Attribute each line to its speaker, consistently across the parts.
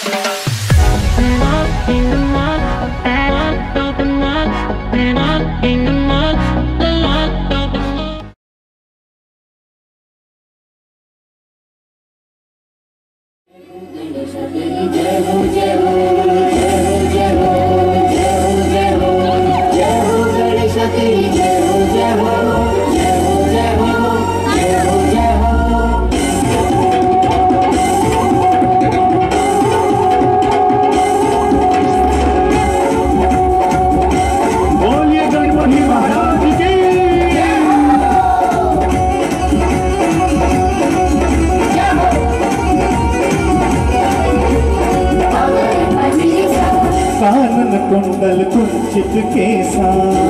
Speaker 1: कुंडल कुंचित केसा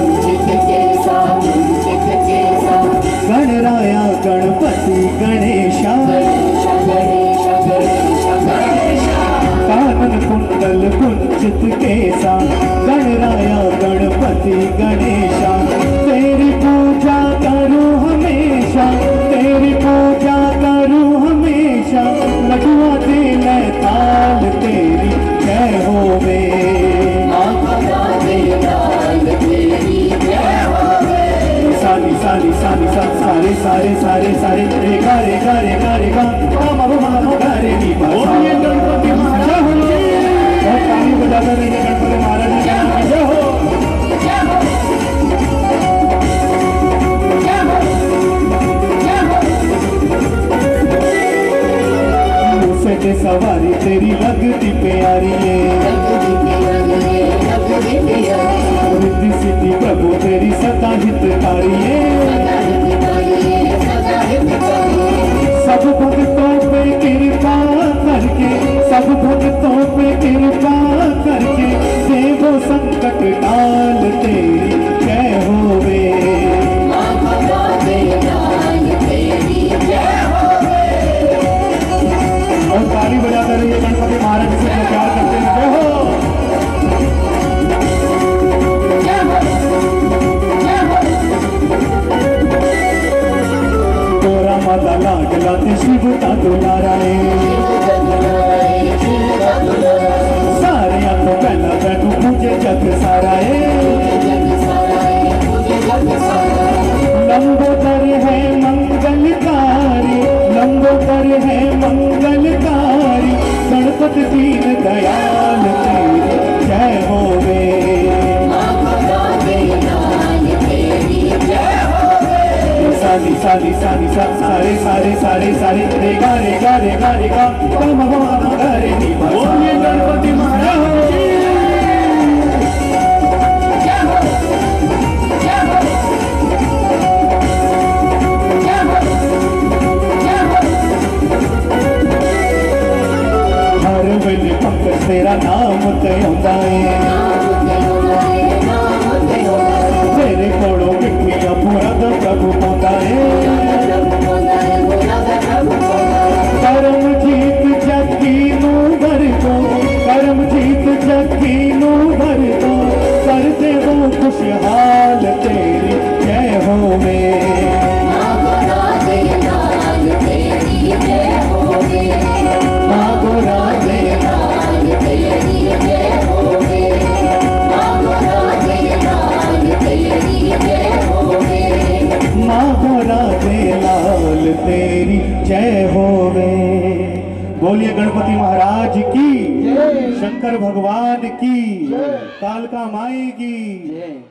Speaker 1: गणराया गणपति गणेशा कानन कुंडल कुंचित केसा गणराया गणपति गणेशा तेरी पूजा करूं हमेशा, तेरी पूजा करूं हमेशा, लडुआ दे मैं ताल तेरी जय होवे। सानी सानी सानी सारे सारे सारे सारे रे गा रे गा रे गा रे गा मा मा मा गा रे नी बा। बोलिए गणपति महाराज की जय। ताली बजाते रहिए गणपति महाराज की जय हो। मूसे सवारी तेरी लगती प्यारी है, रिद्धि सिद्धि प्रभु तेरी सदा हितकारी है। सब भक्तों पे कृपा करके, सब भक्तों पे कृपा करके, देवो संकट टाल तेरी जय होवे। और ताली बजाते रहिए गणपति महाराज से प्यार करते हैं जय हो। तोरा माता लागला ते शिव का दुलारा है, सारे आपको पहला बैठू मुझे जग सारा है। लंबोदर है मंगलकारी, लंबोदर है मंगलकारी, गणपति दीन दयाल तेरी जय होवे। सानी सानी सानी सारे सारे सारे सारे रे गा रे गा रे गा रे गा मा मा मा गा रे नी बा। बोलिए गणपति महाराज की हर वेले पंकज तेरा नाम कयोंदा है, तेरे कोड़ों मिट्टियां पूरा द प्रभु पोंदा है। करम जीत जगी नू भर को, करम जीत जगी नू भर को, कर दे वो खुशहाल तेरी जय होवे। तेरी जय होवे। बोलिए गणपति महाराज की, शंकर भगवान की, कालका माई की।